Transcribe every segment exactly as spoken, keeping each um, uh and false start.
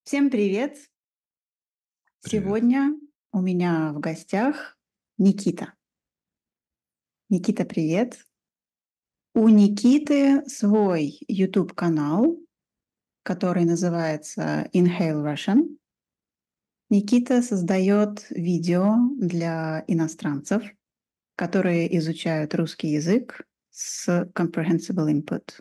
Всем привет! Привет. Сегодня у меня в гостях Никита. Никита, привет! У Никиты свой YouTube-канал, который называется Inhale Russian. Никита создает видео для иностранцев, которые изучают русский язык с Comprehensible Input.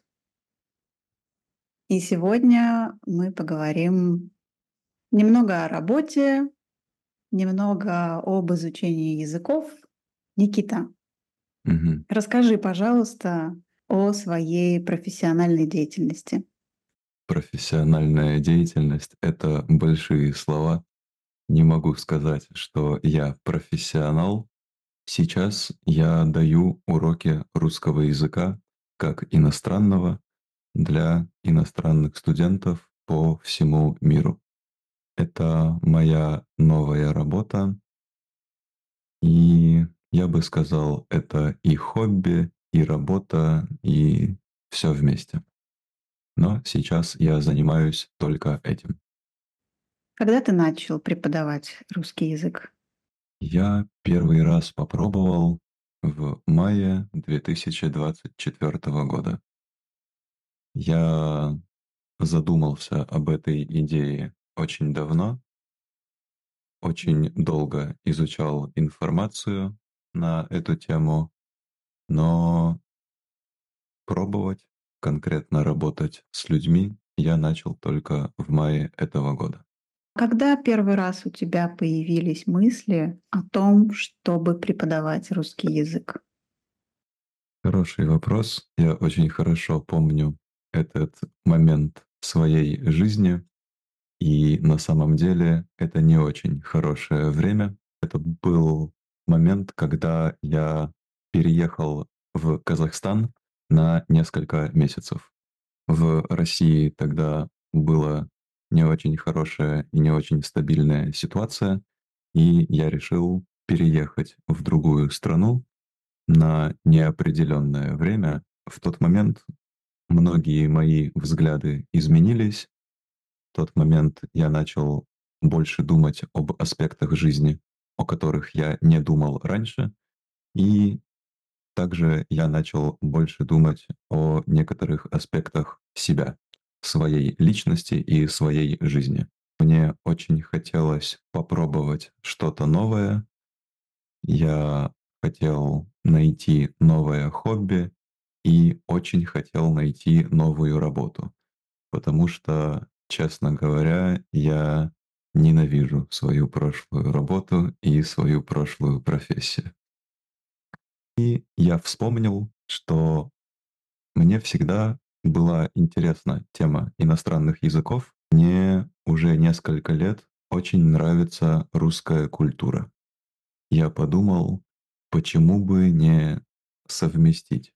И сегодня мы поговорим немного о работе, немного об изучении языков. Никита, Мгм. расскажи, пожалуйста, о своей профессиональной деятельности. Профессиональная деятельность — это большие слова. Не могу сказать, что я профессионал. Сейчас я даю уроки русского языка как иностранного для иностранных студентов по всему миру. Это моя новая работа, и я бы сказал, это и хобби, и работа, и все вместе. Но сейчас я занимаюсь только этим. Когда ты начал преподавать русский язык? Я первый раз попробовал в мае две тысячи двадцать четвёртого года. Я задумался об этой идее очень давно, очень долго изучал информацию на эту тему, но пробовать, конкретно работать с людьми я начал только в мае этого года. Когда первый раз у тебя появились мысли о том, чтобы преподавать русский язык? Хороший вопрос. Я очень хорошо помню этот момент в своей жизни, и на самом деле это не очень хорошее время. Это был момент, когда я переехал в Казахстан на несколько месяцев. В России тогда была не очень хорошая и не очень стабильная ситуация, и я решил переехать в другую страну на неопределенное время. В тот момент многие мои взгляды изменились. В тот момент я начал больше думать об аспектах жизни, о которых я не думал раньше. И также я начал больше думать о некоторых аспектах себя, своей личности и своей жизни. Мне очень хотелось попробовать что-то новое. Я хотел найти новое хобби и очень хотел найти новую работу, потому что, честно говоря, я ненавижу свою прошлую работу и свою прошлую профессию. И я вспомнил, что мне всегда была интересна тема иностранных языков. Мне уже несколько лет очень нравится русская культура. Я подумал, почему бы не совместить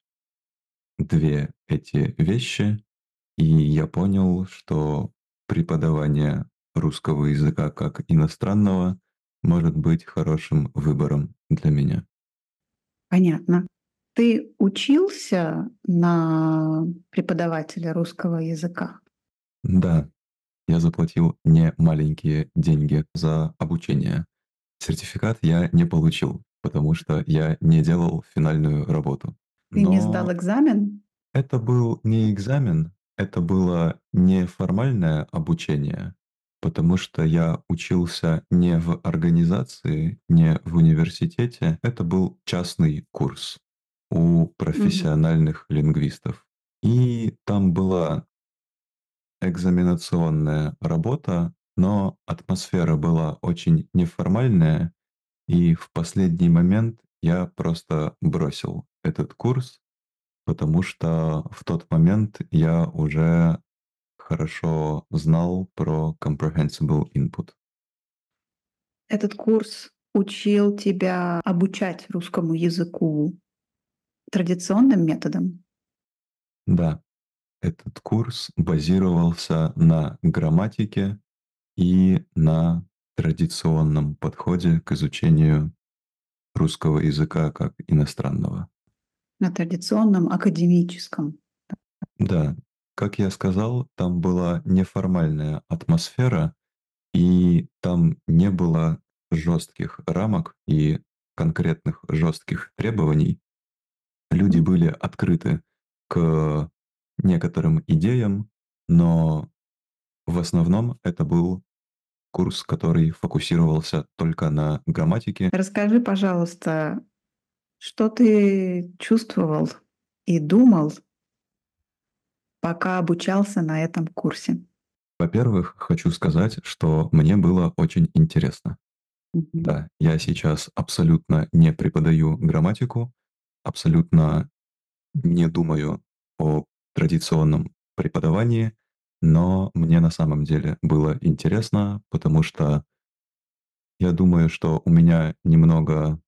две эти вещи, и я понял, что преподавание русского языка как иностранного может быть хорошим выбором для меня. Понятно. Ты учился на преподавателя русского языка? Да, я заплатил не маленькие деньги за обучение. Сертификат я не получил, потому что я не делал финальную работу. Ты не сдал Но экзамен? это был не экзамен, это было неформальное обучение, потому что я учился не в организации, не в университете. Это был частный курс у Мгм. профессиональных лингвистов. И там была экзаменационная работа, но атмосфера была очень неформальная, и в последний момент я просто бросил этот курс, потому что в тот момент я уже хорошо знал про comprehensible input. Этот курс учил тебя обучать русскому языку традиционным методом? Да, этот курс базировался на грамматике и на традиционном подходе к изучению русского языка как иностранного. На традиционном академическом. Да, как я сказал, там была неформальная атмосфера, И там не было жестких рамок и конкретных жестких требований. Люди М. были открыты к некоторым идеям, но в основном это был курс, который фокусировался только на грамматике. Расскажи, пожалуйста, что ты чувствовал и думал пока обучался на этом курсе? Во-первых, хочу сказать, что мне было очень интересно. Мгм. Да, я сейчас абсолютно не преподаю грамматику, абсолютно не думаю о традиционном преподавании, но мне на самом деле было интересно, потому что я думаю, что у меня немного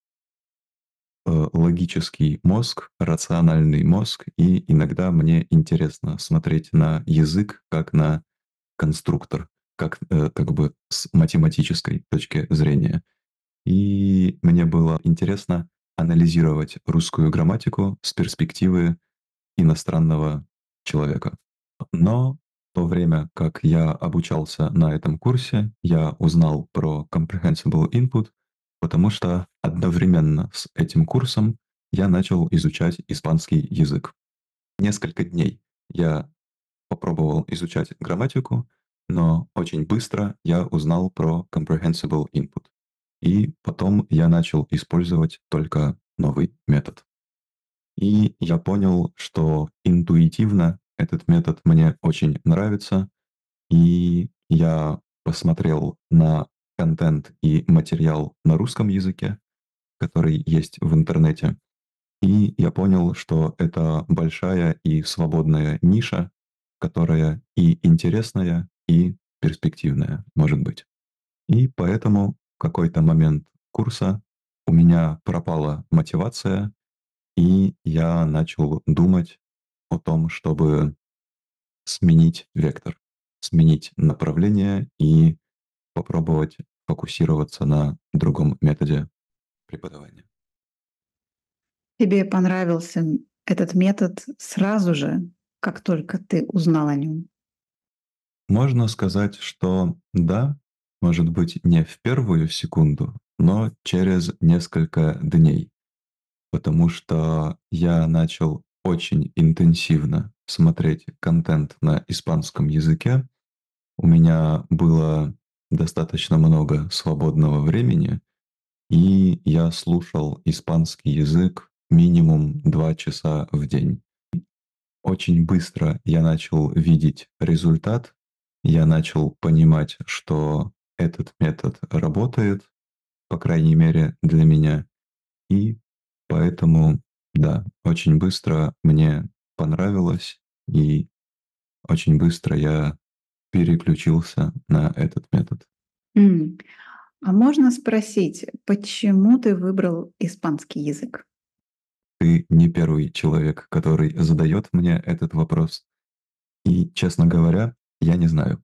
э, логический мозг, рациональный мозг, и иногда мне интересно смотреть на язык как на конструктор, как, э, как бы с математической точки зрения. И мне было интересно анализировать русскую грамматику с перспективы иностранного человека. Но в то время, как я обучался на этом курсе, я узнал про Comprehensible Input, потому что одновременно с этим курсом я начал изучать испанский язык. Несколько дней я попробовал изучать грамматику, но очень быстро я узнал про Comprehensible Input. И потом я начал использовать только новый метод. И я понял, что интуитивно этот метод мне очень нравится, и я посмотрел на контент и материал на русском языке, который есть в интернете, и я понял, что это большая и свободная ниша, которая и интересная, и перспективная, может быть. И поэтому в какой-то момент курса у меня пропала мотивация, и я начал думать о том, чтобы сменить вектор, сменить направление и попробовать фокусироваться на другом методе преподавания. Тебе понравился м, этот метод сразу же, как только ты узнал о нем? Можно сказать, что да, может быть, не в первую секунду, но через несколько дней, потому что я начал очень интенсивно смотреть контент на испанском языке. У меня было достаточно много свободного времени, и я слушал испанский язык минимум два часа в день. Очень быстро я начал видеть результат, я начал понимать, что этот метод работает, по крайней мере для меня, и поэтому, да, очень быстро мне понравилось, и очень быстро я переключился на этот метод. М. А можно спросить, почему ты выбрал испанский язык? Ты не первый человек, который задает мне этот вопрос, и, честно говоря, я не знаю.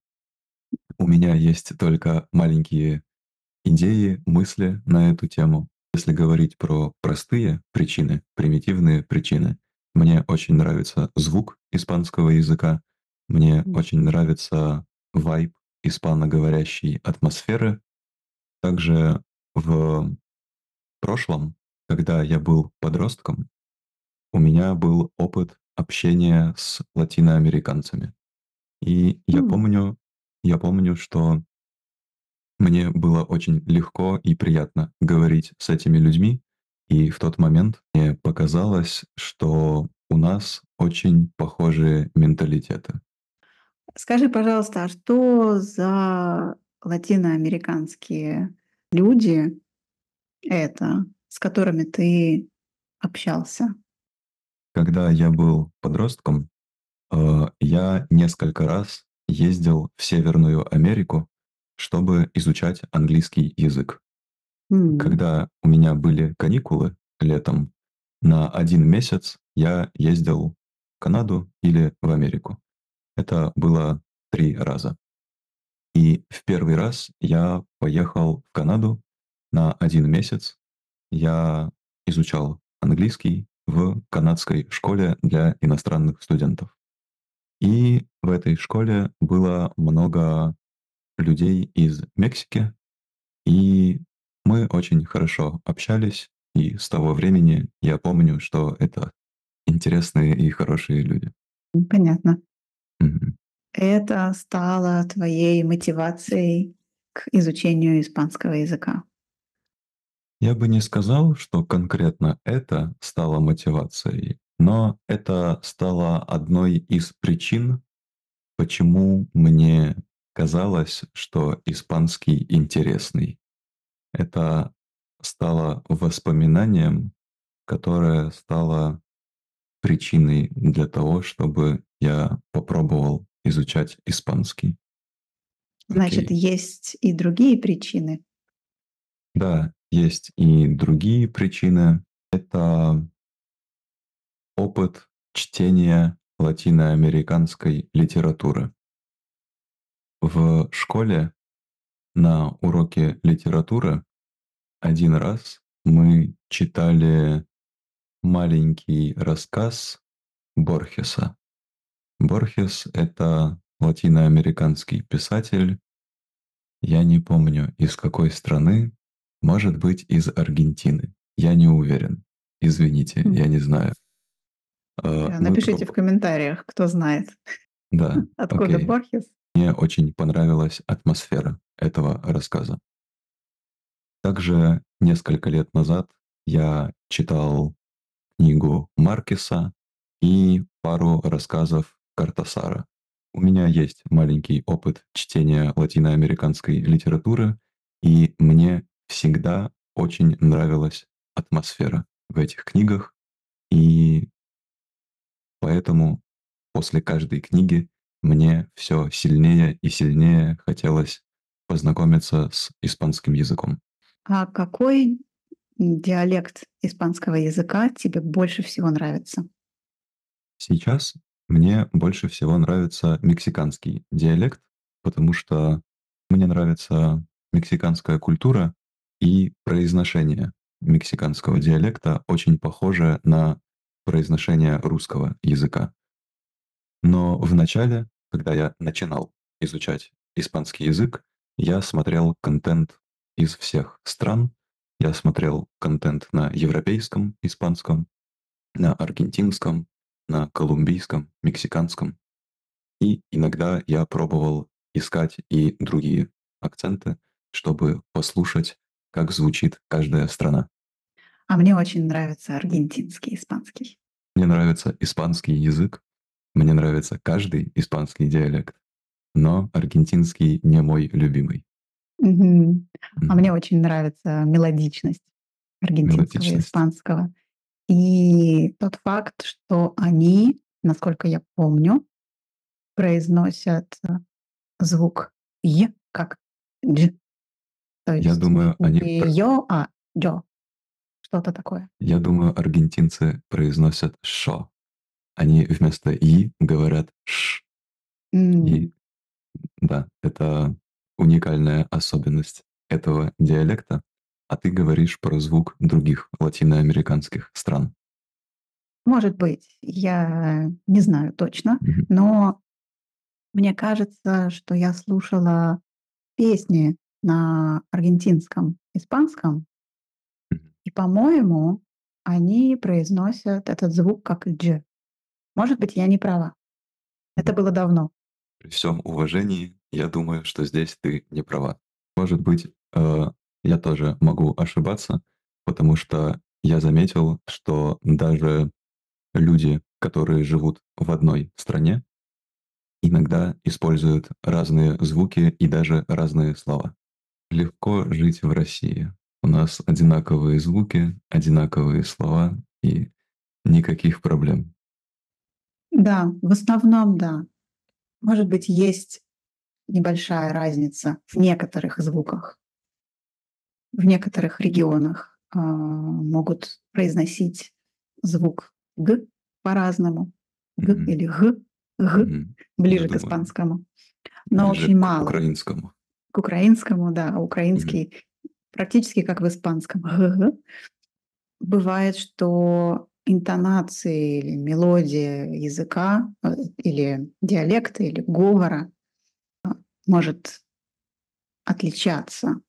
У меня есть только маленькие идеи, мысли на эту тему. Если говорить про простые причины, примитивные причины, мне очень нравится звук испанского языка, мне М. очень нравится вайб испаноговорящей атмосферы. Также в прошлом, когда я был подростком, у меня был опыт общения с латиноамериканцами. И я М. помню, я помню, что мне было очень легко и приятно говорить с этими людьми, и в тот момент мне показалось, что у нас очень похожие менталитеты. Скажи, пожалуйста, а что за латиноамериканские люди это, с которыми ты общался? Когда я был подростком, э, я несколько раз ездил в Северную Америку, чтобы изучать английский язык. М. Когда у меня были каникулы летом, на один месяц я ездил в Канаду или в Америку. Это было три раза. И в первый раз я поехал в Канаду на один месяц. Я изучал английский в канадской школе для иностранных студентов. И в этой школе было много людей из Мексики, и мы очень хорошо общались, и с того времени я помню, что это интересные и хорошие люди. М, понятно. Мгм. Это стало твоей мотивацией к изучению испанского языка? Я бы не сказал, что конкретно это стало мотивацией, но это стало одной из причин, почему мне казалось, что испанский интересный. Это стало воспоминанием, которое стало причиной для того, чтобы я попробовал изучать испанский. Значит, Окей. есть и другие причины? Да, есть и другие причины. Это опыт чтения латиноамериканской литературы. В школе на уроке литературы один раз мы читали маленький рассказ Борхеса. Борхес — это латиноамериканский писатель. Я не помню, из какой страны, может быть, из Аргентины. Я не уверен. Извините, М. я не знаю. А, Да, мы напишите проб в комментариях, кто знает, Да, откуда окей. Борхес. Мне очень понравилась атмосфера этого рассказа. Также несколько лет назад я читал книгу Маркеса и пару рассказов Картасара. У меня есть маленький опыт чтения латиноамериканской литературы, и мне всегда очень нравилась атмосфера в этих книгах, и поэтому после каждой книги мне все сильнее и сильнее хотелось познакомиться с испанским языком. А какой м, диалект испанского языка тебе больше всего нравится? Сейчас мне больше всего нравится мексиканский диалект, потому что мне нравится мексиканская культура, и произношение мексиканского диалекта очень похоже на произношение русского языка. Но в начале, когда я начинал изучать испанский язык, я смотрел контент из всех стран. Я смотрел контент на европейском испанском, на аргентинском, на колумбийском, мексиканском. И иногда я пробовал искать и другие акценты, чтобы послушать, как звучит каждая страна. А мне очень нравится аргентинский испанский. Мне нравится испанский язык, мне нравится каждый испанский диалект, но аргентинский не мой любимый. Мгм. А мне Мгм. очень нравится мелодичность аргентинского и Мелодичность. испанского. И тот факт, что они, насколько я помню, произносят, э, звук "й" как "дж". То Я есть думаю, они не пр "ё", а "джо", что-то такое. я думаю, аргентинцы произносят "шо". Они вместо "и" говорят "ш". И М. да, это уникальная особенность этого диалекта. А ты говоришь про звук других латиноамериканских стран. Может быть, я не знаю точно, Мгм. но мне кажется, что я слушала песни на аргентинском, испанском, Мгм. и, по-моему, они произносят этот звук как "дж". Может быть, я не права. Это М. было давно. При всем уважении, я думаю, что здесь ты не права. Может быть, э, я тоже могу ошибаться, потому что я заметил, что даже люди, которые живут в одной стране, иногда используют разные звуки и даже разные слова. Легко жить в России. У нас одинаковые звуки, одинаковые слова и никаких проблем. Да, в основном да. Может быть, есть небольшая разница в некоторых звуках. В некоторых регионах, а, могут произносить звук "г" по-разному. "Г" Мгм. или "г", "г" Мгм. Я ближе к думаю, испанскому, но ближе очень к мало украинскому. к украинскому, да, а Мгм. украинский практически как в испанском "г г". Бывает, что интонации или мелодия языка, э, или диалекта, или говора может отличаться.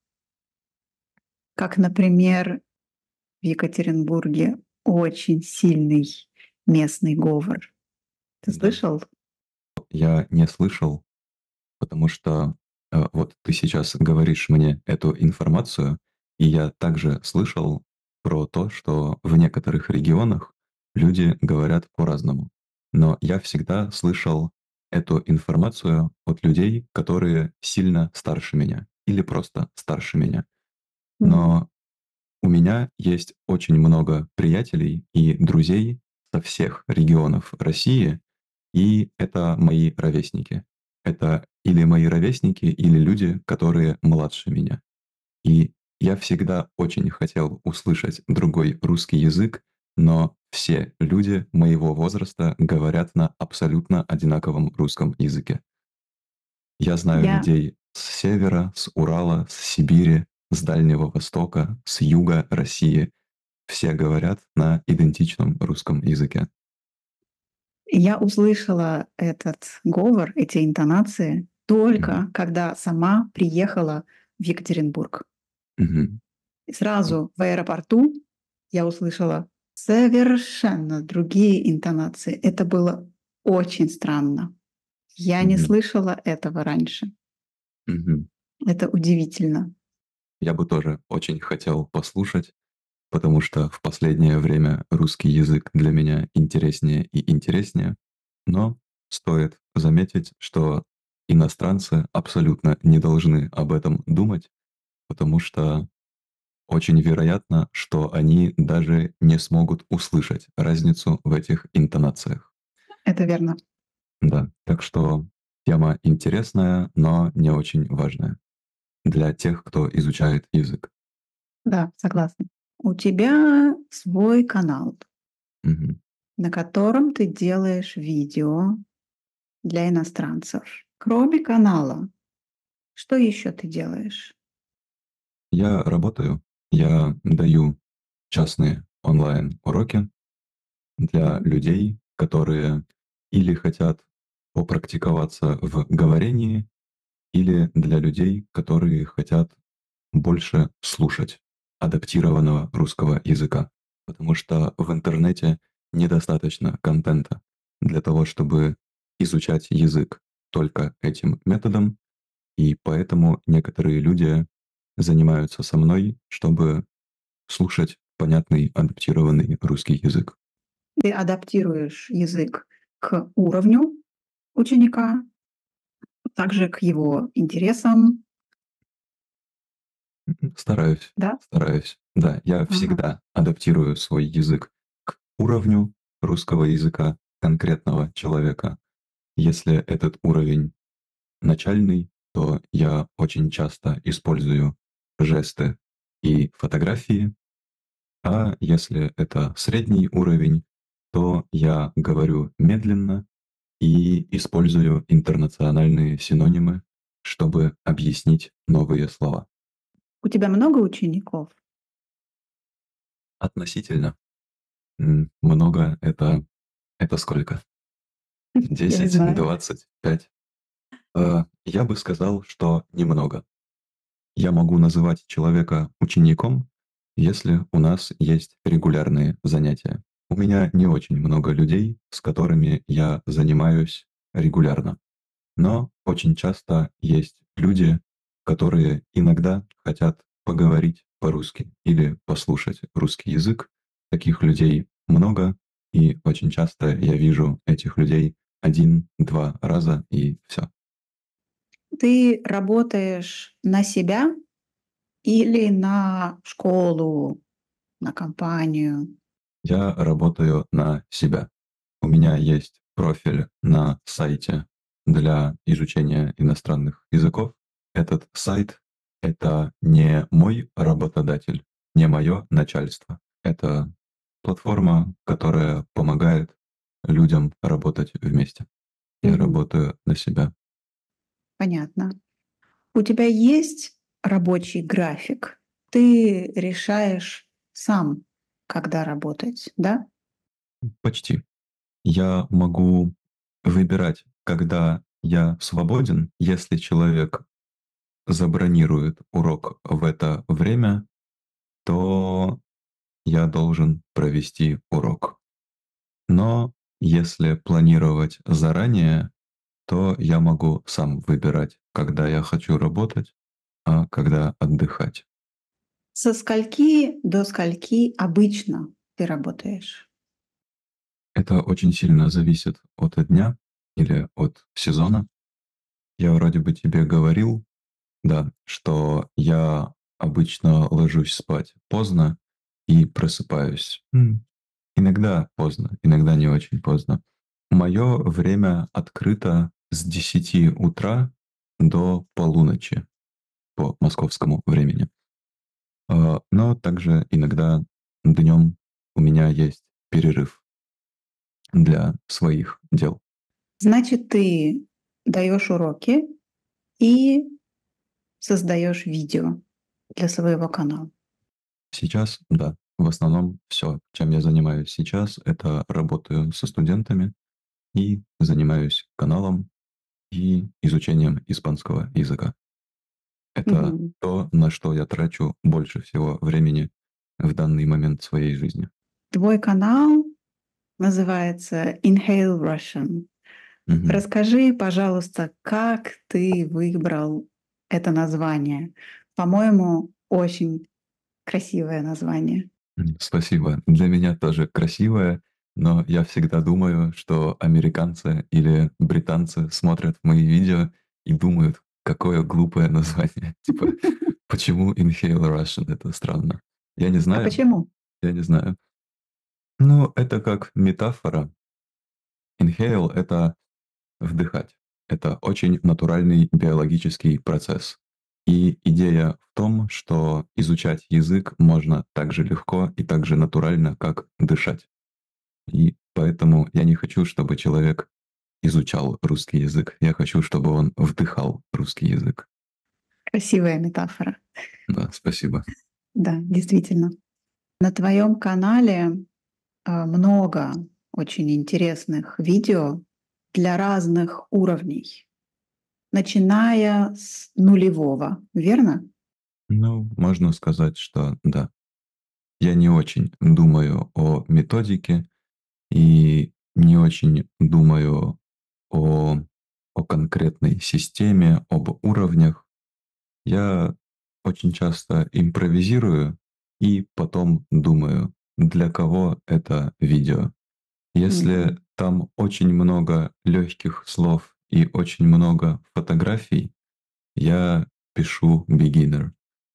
Как, например, в Екатеринбурге очень сильный местный говор. Ты Да. слышал? Я не слышал, потому что, э, вот ты сейчас говоришь мне эту информацию, и я также слышал про то, что в некоторых регионах люди говорят по-разному. Но я всегда слышал эту информацию от людей, которые сильно старше меня или просто старше меня. Мгм. Но у меня есть очень много приятелей и друзей со всех регионов России, и это мои ровесники. Это или мои ровесники, или люди, которые младше меня. И я всегда очень хотел услышать другой русский язык, но все люди моего возраста говорят на абсолютно одинаковом русском языке. Я знаю Я людей с севера, с Урала, с Сибири, с Дальнего Востока, с юга России. Все говорят на идентичном русском языке. я услышала этот говор, эти интонации Мгм. только когда сама приехала в Екатеринбург. Мгм. И М. сразу в аэропорту я услышала совершенно другие интонации. Это было очень странно. Я не Мгм. слышала этого раньше. Мгм. Это удивительно. Я бы тоже очень хотел послушать, потому что в последнее время русский язык для меня интереснее и интереснее. Но стоит заметить, что иностранцы абсолютно не должны об этом думать, потому что очень вероятно, что они даже не смогут услышать разницу в этих интонациях. Это верно. Да, так что тема интересная, но не очень важная для тех, кто изучает язык. Да, согласна. У тебя свой канал, Мгм. на котором ты делаешь видео для иностранцев. Кроме канала, что еще ты делаешь? Я работаю, я даю частные онлайн-уроки для Мгм. людей, которые или хотят попрактиковаться в говорении, или для людей, которые хотят больше слушать адаптированного русского языка. Потому что в интернете недостаточно контента для того, чтобы изучать язык только этим методом, и поэтому некоторые люди занимаются со мной, чтобы слушать понятный адаптированный русский язык. Ты адаптируешь язык к уровню ученика, также к его интересам, Мгм. Стараюсь, да? стараюсь. Да, я Ага. всегда адаптирую свой язык к уровню русского языка конкретного человека. Если этот уровень начальный, то я очень часто использую жесты и фотографии, а если это средний уровень, то я говорю медленно и использую интернациональные синонимы, чтобы объяснить новые слова. У тебя много учеников? Относительно. М, много- это это сколько? Я не Десять, знаю. двадцать, пять? Э, я бы сказал, что немного. Я могу называть человека учеником, если у нас есть регулярные занятия. У меня не очень много людей, с которыми я занимаюсь регулярно. Но очень часто есть люди, которые иногда хотят поговорить по-русски или послушать русский язык. Таких людей много, и очень часто я вижу этих людей один-два раза, и все. Ты работаешь на себя или на школу, на компанию? Я работаю на себя. У меня есть профиль на сайте для изучения иностранных языков. Этот сайт — это не мой работодатель, не мое начальство. Это платформа, которая помогает людям работать вместе. Я Мгм. работаю на себя. Понятно. У тебя есть рабочий график? Ты решаешь сам, когда работать, да? Почти. Я могу выбирать, когда я свободен, если человек забронирует урок в это время, то я должен провести урок. Но если планировать заранее, то я могу сам выбирать, когда я хочу работать, а когда отдыхать. Со скольки до скольки обычно ты работаешь? Это очень сильно зависит от дня или от сезона. Я вроде бы тебе говорил, да, что я обычно ложусь спать поздно и просыпаюсь. м, Иногда поздно, иногда не очень поздно. Мое время открыто с десяти утра до полуночи по московскому времени. А, Но также иногда днем у меня есть перерыв для своих дел. Значит, ты даешь уроки и создаешь видео для своего канала. Сейчас, да, в основном все, чем я занимаюсь сейчас, это работаю со студентами и занимаюсь каналом и изучением испанского языка. Это Мгм. то, на что я трачу больше всего времени в данный момент своей жизни. Твой канал называется Inhale Russian. Мгм. Расскажи, пожалуйста, как ты выбрал это название? По-моему, очень красивое название. М, Спасибо. Для меня тоже красивое, но я всегда думаю, что американцы или британцы смотрят мои видео и думают, какое глупое название. Типа, почему Inhale Russian? Это странно. Я не А знаю, почему? я не знаю. Ну, это как метафора. Inhale — это вдыхать. Это очень натуральный биологический процесс. И идея в том, что изучать язык можно так же легко и так же натурально, как дышать. И поэтому я не хочу, чтобы человек изучал русский язык. Я хочу, чтобы он вдыхал русский язык. Красивая метафора. Да, спасибо. Да, действительно. На твоем канале а, много очень интересных видео для разных уровней, начиная с нулевого, верно? Ну, можно сказать, что да. Я не очень думаю о методике и не очень думаю о, о конкретной системе, об уровнях. Я очень часто импровизирую и потом думаю, для кого это видео. Если Мгм. там очень много легких слов и очень много фотографий, я пишу beginner.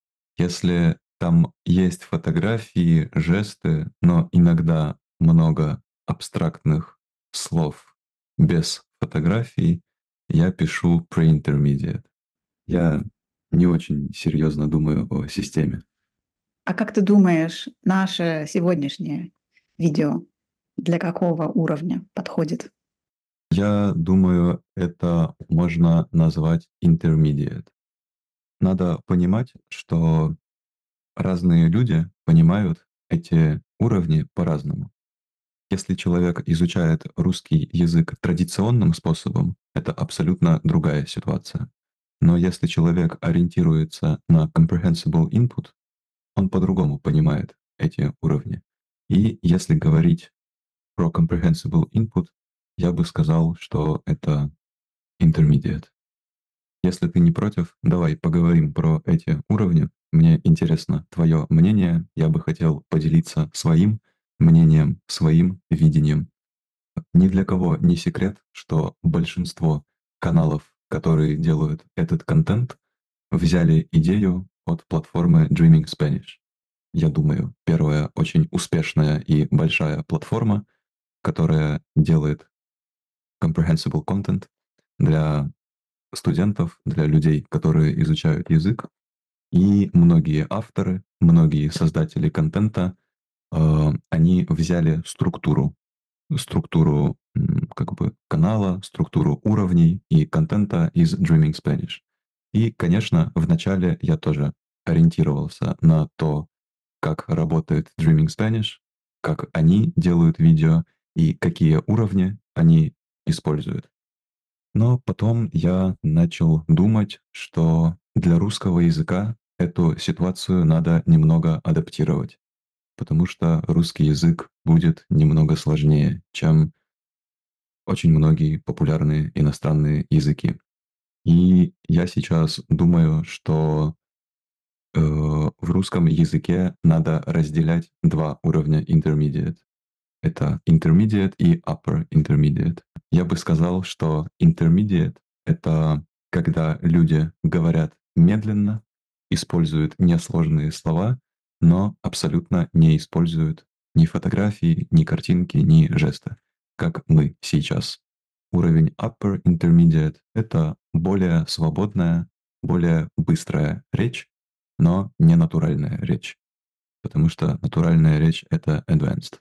Если там есть фотографии, жесты, но иногда много абстрактных слов без фотографий, я пишу pre-intermediate. Я Мгм. не очень серьезно думаю о системе. А как ты думаешь, наше сегодняшнее видео для какого уровня подходит? Я думаю, это можно назвать intermediate. Надо понимать, что разные люди понимают эти уровни по-разному. Если человек изучает русский язык традиционным способом, это абсолютно другая ситуация. Но если человек ориентируется на comprehensible input, он по-другому понимает эти уровни. И если говорить про comprehensible input, я бы сказал, что это intermediate. Если ты не против, давай поговорим про эти уровни. Мне интересно твое мнение. Я бы хотел поделиться своим мнением, своим видением. Ни для кого не секрет, что большинство каналов, которые делают этот контент, взяли идею от платформы Dreaming Spanish. Я думаю, первая очень успешная и большая платформа, которая делает comprehensible content для студентов, для людей, которые изучают язык. И многие авторы, многие создатели контента, э, они взяли структуру, структуру м, как бы канала, структуру уровней и контента из Dreaming Spanish. И, конечно, вначале я тоже ориентировался на то, как работает Dreaming Spanish, как они делают видео и какие уровни они используют. Но потом я начал думать, что для русского языка эту ситуацию надо немного адаптировать, потому что русский язык будет немного сложнее, чем очень многие популярные иностранные языки. И я сейчас думаю, что э, в русском языке надо разделять два уровня intermediate. Это intermediate и upper intermediate. Я бы сказал, что intermediate — это когда люди говорят медленно, используют несложные слова, но абсолютно не используют ни фотографии, ни картинки, ни жесты, как мы сейчас. Уровень upper intermediate — это более свободная, более быстрая речь, но не натуральная речь, потому что натуральная речь — это advanced.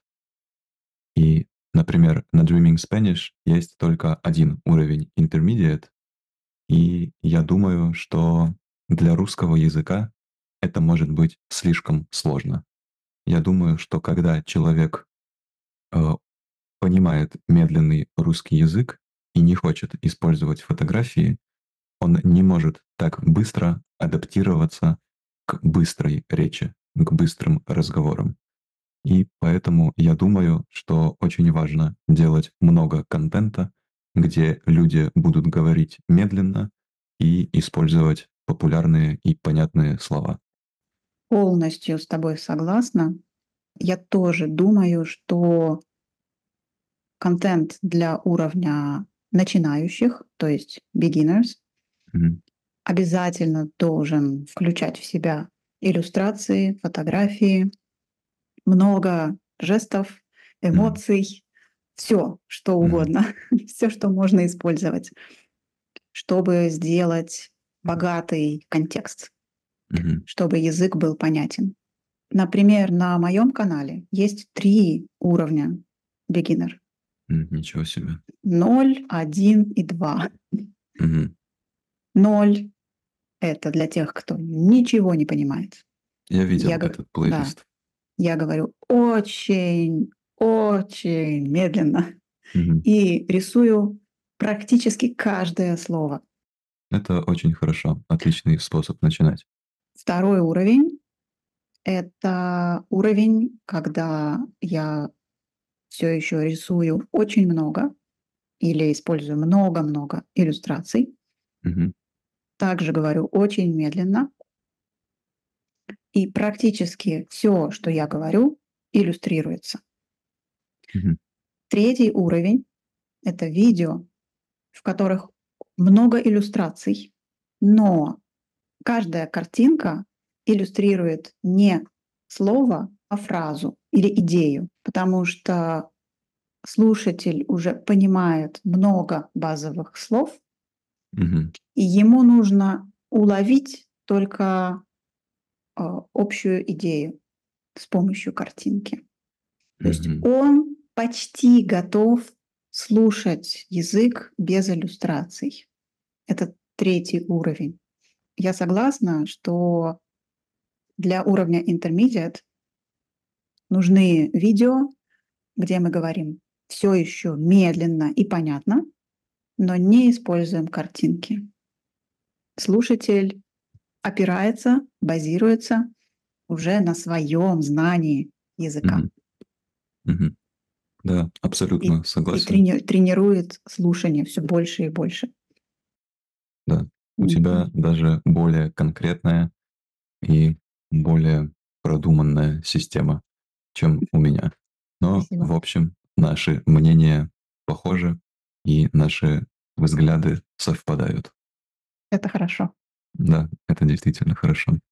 И, например, на Dreaming Spanish есть только один уровень intermediate, и я думаю, что для русского языка это может быть слишком сложно. Я думаю, что когда человек э, понимает медленный русский язык и не хочет использовать фотографии, он не может так быстро адаптироваться к быстрой речи, к быстрым разговорам. И поэтому я думаю, что очень важно делать много контента, где люди будут говорить медленно и использовать популярные и понятные слова. Полностью с тобой согласна. Я тоже думаю, что контент для уровня начинающих, то есть beginners, Мгм. обязательно должен включать в себя иллюстрации, фотографии, много жестов, Мгм. эмоций, все, что Мгм. угодно, все, что можно использовать, чтобы сделать богатый контекст, Мгм. чтобы язык был понятен. Например, на моем канале есть три уровня beginner: М, Ничего себе. ноль, один и два. Мгм. Ноль — это для тех, кто ничего не понимает. Я Я видел говорю, этот да, плейлист. я говорю очень, очень медленно Мгм. и рисую практически каждое слово. Это очень хорошо. Отличный способ начинать. Второй уровень — это уровень, когда я все еще рисую очень много или использую много-много иллюстраций. Мгм. Также говорю очень медленно, и практически все, что я говорю, иллюстрируется. Мгм. Третий уровень — это видео, в которых много иллюстраций, но каждая картинка иллюстрирует не слово, а фразу или идею, потому что слушатель уже понимает много базовых слов, Мгм. и ему нужно уловить только а, общую идею с помощью картинки. То есть Мгм. он почти готов слушать язык без иллюстраций. Это третий уровень. Я согласна, что для уровня intermediate нужны видео, где мы говорим все еще медленно и понятно, но не используем картинки. Слушатель опирается, базируется уже на своем знании языка Мгм. Мгм. Да, и, абсолютно и согласен. трени- тренирует слушание все больше и больше. Да. У Мгм. тебя даже более конкретная и более продуманная система, чем у меня. Но, Спасибо. в общем, наши мнения похожи, и наши взгляды совпадают. Это хорошо. Да, это действительно хорошо.